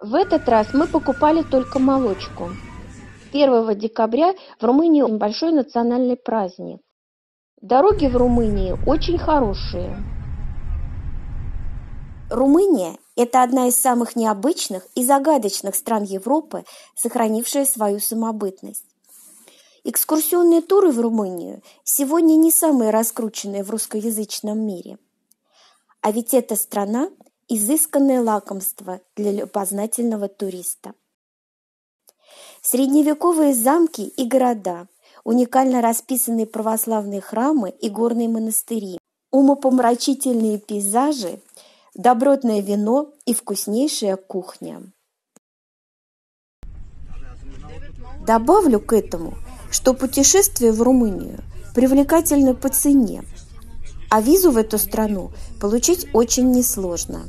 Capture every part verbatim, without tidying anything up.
В этот раз мы покупали только молочку. первого декабря в Румынии большой национальный праздник. Дороги в Румынии очень хорошие. Румыния – это одна из самых необычных и загадочных стран Европы, сохранившая свою самобытность. Экскурсионные туры в Румынию сегодня не самые раскрученные в русскоязычном мире. А ведь эта страна – изысканное лакомство для любознательного туриста. Средневековые замки и города, уникально расписанные православные храмы и горные монастыри, умопомрачительные пейзажи, добротное вино и вкуснейшая кухня. Добавлю к этому, что путешествие в Румынию привлекательно по цене, а визу в эту страну получить очень несложно.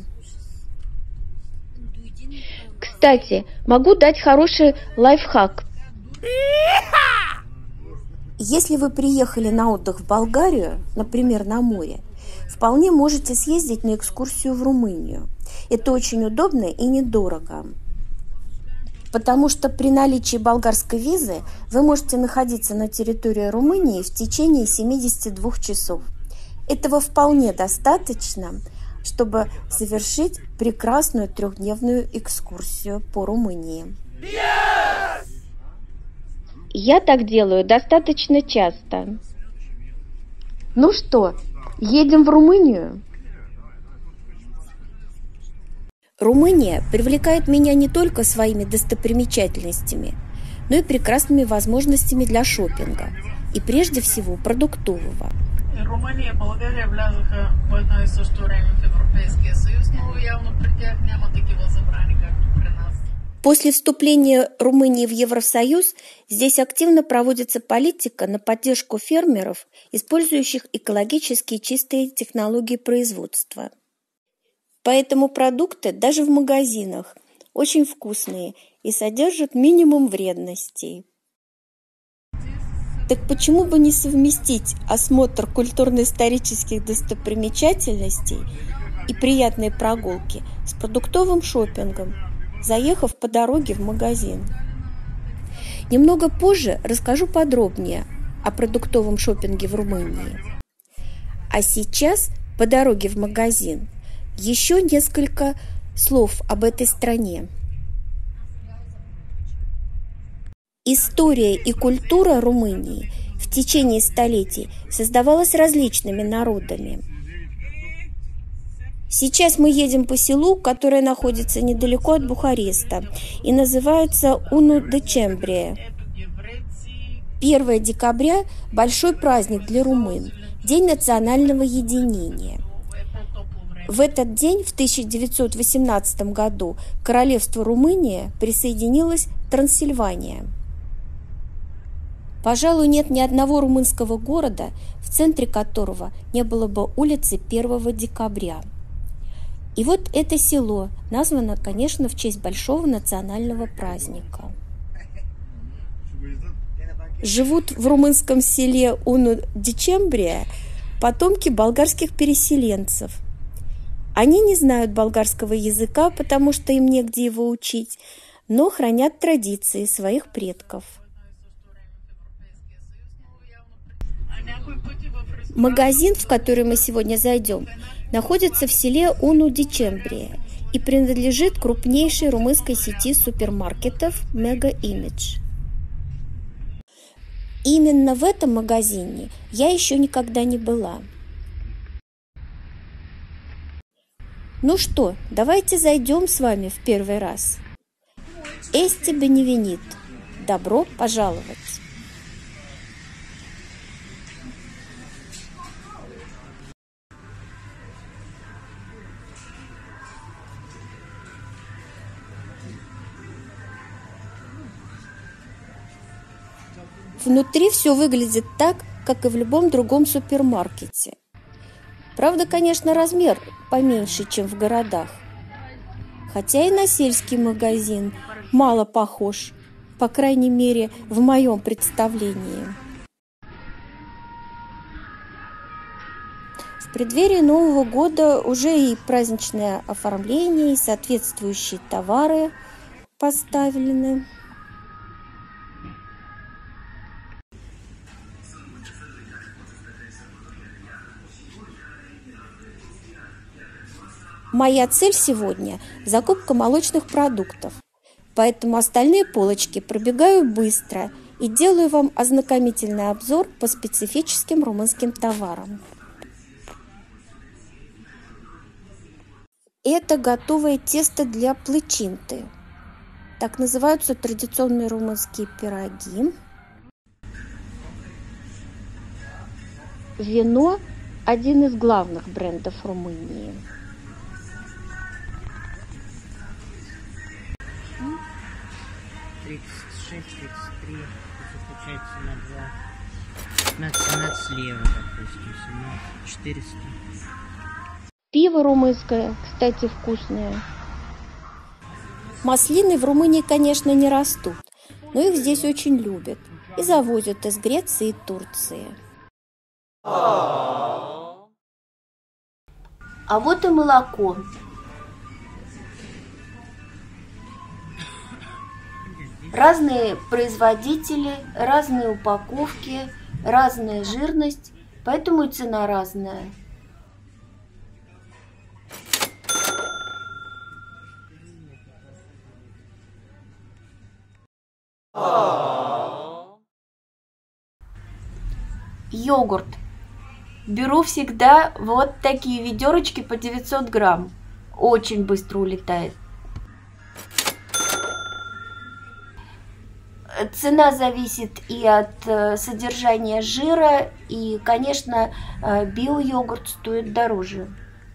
Кстати, могу дать хороший лайфхак. Если вы приехали на отдых в Болгарию, например, на море, вполне можете съездить на экскурсию в Румынию. Это очень удобно и недорого. Потому что при наличии болгарской визы вы можете находиться на территории Румынии в течение семидесяти двух часов. Этого вполне достаточно, чтобы совершить прекрасную трехдневную экскурсию по Румынии. Я так делаю достаточно часто. Ну что, едем в Румынию? Румыния привлекает меня не только своими достопримечательностями, но и прекрасными возможностями для шопинга, и прежде всего продуктового. Румъния, България влязоха по едно и също време в Европейския съюз, но явно при тях няма такива забрани, както при нас. После вступления Румынии в Евросоюз здесь активно проводится политика на поддержку фермеров, использующих экологически чистые технологии производства. Поэтому продукты даже в магазинах очень вкусные и содержат минимум вредностей. Так почему бы не совместить осмотр культурно-исторических достопримечательностей и приятные прогулки с продуктовым шопингом, заехав по дороге в магазин? Немного позже расскажу подробнее о продуктовом шопинге в Румынии. А сейчас по дороге в магазин еще несколько слов об этой стране. История и культура Румынии в течение столетий создавалась различными народами. Сейчас мы едем по селу, которое находится недалеко от Бухареста и называется Уну Дечембрие. первое декабря – большой праздник для румын, День национального единения. В этот день, в тысяча девятьсот восемнадцатом году, к королевству Румыния присоединилась Трансильвания. Пожалуй, нет ни одного румынского города, в центре которого не было бы улицы первого декабря. И вот это село названо, конечно, в честь большого национального праздника. Живут в румынском селе Уну Дечембрие потомки болгарских переселенцев. Они не знают болгарского языка, потому что им негде его учить, но хранят традиции своих предков. Магазин, в который мы сегодня зайдем, находится в селе Уну Дечембрие и принадлежит крупнейшей румынской сети супермаркетов Mega Image. Именно в этом магазине я еще никогда не была. Ну что, давайте зайдем с вами в первый раз. Эсти беневенит. Добро пожаловать! Внутри все выглядит так, как и в любом другом супермаркете. Правда, конечно, размер поменьше, чем в городах. Хотя и на сельский магазин мало похож, по крайней мере, в моем представлении. В преддверии Нового года уже и праздничное оформление, и соответствующие товары поставлены. Моя цель сегодня – закупка молочных продуктов, поэтому остальные полочки пробегаю быстро и делаю вам ознакомительный обзор по специфическим румынским товарам. Это готовое тесто для плычинты. Так называются традиционные румынские пироги. Вино – один из главных брендов Румынии. тридцать шесть тридцать три, это получается на два, пятнадцать семнадцать слева, допустим, семнадцать четыреста. Пиво румынское, кстати, вкусное. Маслины в Румынии, конечно, не растут, но их здесь очень любят и завозят из Греции и Турции. А вот и молоко. Разные производители, разные упаковки, разная жирность, поэтому и цена разная. Йогурт. Беру всегда вот такие ведерочки по девятьсот грамм. Очень быстро улетает. Цена зависит и от содержания жира, и, конечно, био-йогурт стоит дороже.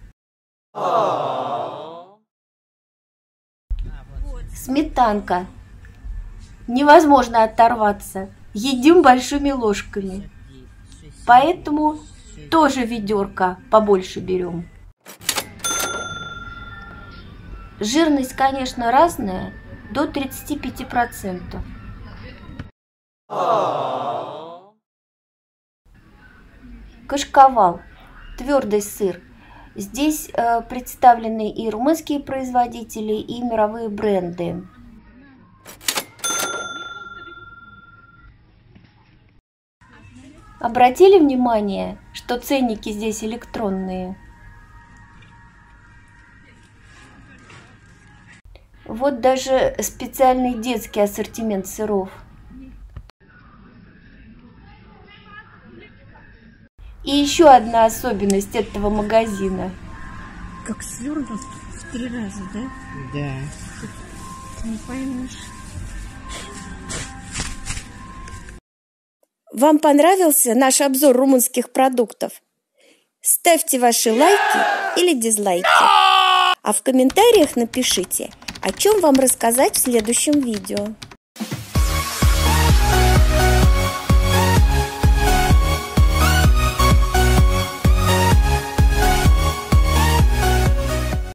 Сметанка. Невозможно оторваться. Едим большими ложками. Поэтому тоже ведерко побольше берем. Жирность, конечно, разная, до тридцати пяти процентов. Кашкавал. Твердый сыр. Здесь э, представлены и румынские производители, и мировые бренды. Обратили внимание, что ценники здесь электронные? Вот даже специальный детский ассортимент сыров. И еще одна особенность этого магазина. Как свернут в три раза, да? Да. Ты не поймешь. Вам понравился наш обзор румынских продуктов? Ставьте ваши лайки или дизлайки. А в комментариях напишите, о чем вам рассказать в следующем видео.